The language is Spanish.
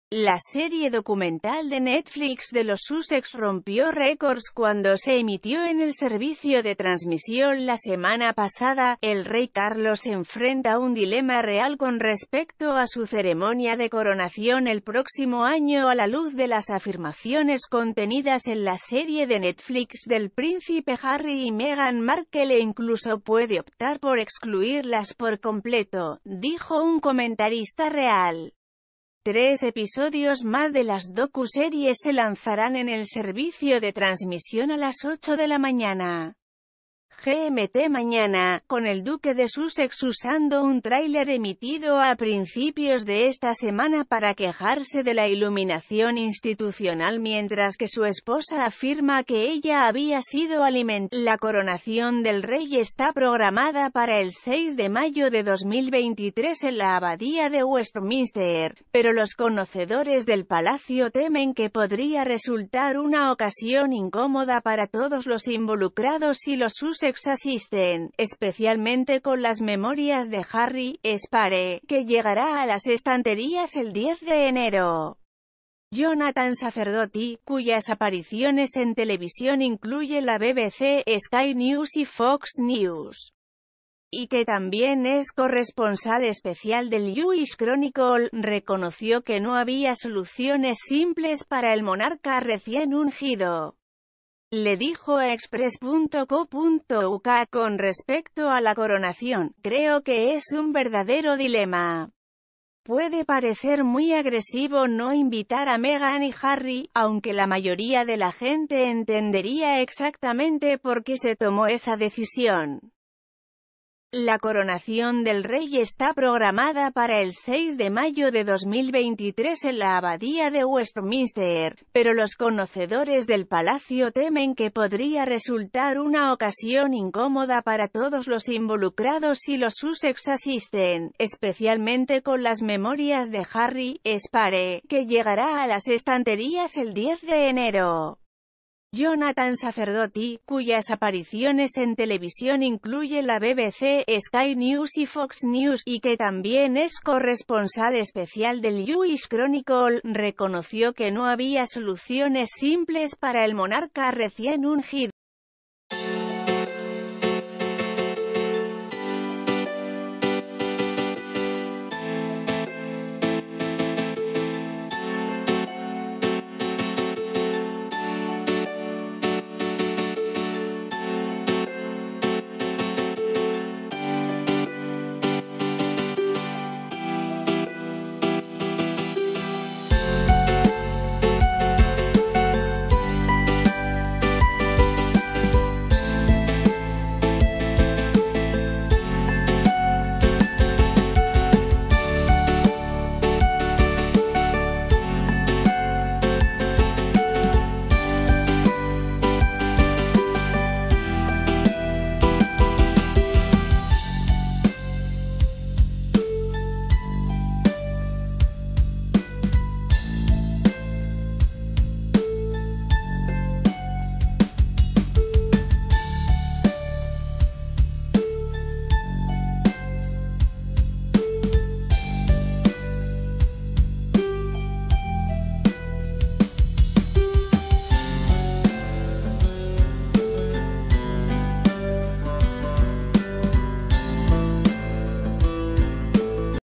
La serie documental de Netflix de los Sussex rompió récords cuando se emitió en el servicio de transmisión la semana pasada. El rey Carlos enfrenta un dilema real con respecto a su ceremonia de coronación el próximo año a la luz de las afirmaciones contenidas en la serie de Netflix del príncipe Harry y Meghan Markle, e incluso puede optar por excluirlas por completo, dijo un comentarista real. 3 episodios más de las docuseries se lanzarán en el servicio de transmisión a las 8 de la mañana. GMT mañana, con el duque de Sussex usando un tráiler emitido a principios de esta semana para quejarse de la iluminación institucional mientras que su esposa afirma que ella había sido alimentada. La coronación del rey está programada para el 6 de mayo de 2023 en la abadía de Westminster, pero los conocedores del palacio temen que podría resultar una ocasión incómoda para todos los involucrados y los Sussex asisten, especialmente con las memorias de Harry, Spare, que llegará a las estanterías el 10 de enero. Jonathan Sacerdotti, cuyas apariciones en televisión incluye la BBC, Sky News y Fox News, y que también es corresponsal especial del Jewish Chronicle, reconoció que no había soluciones simples para el monarca recién ungido. Le dijo a Express.co.uk con respecto a la coronación: creo que es un verdadero dilema. Puede parecer muy agresivo no invitar a Meghan y Harry, aunque la mayoría de la gente entendería exactamente por qué se tomó esa decisión. La coronación del rey está programada para el 6 de mayo de 2023 en la abadía de Westminster, pero los conocedores del palacio temen que podría resultar una ocasión incómoda para todos los involucrados y los Sussex asisten, especialmente con las memorias de Harry, Spare, que llegará a las estanterías el 10 de enero. Jonathan Sacerdotti, cuyas apariciones en televisión incluye la BBC, Sky News y Fox News, y que también es corresponsal especial del Jewish Chronicle, reconoció que no había soluciones simples para el monarca recién ungido.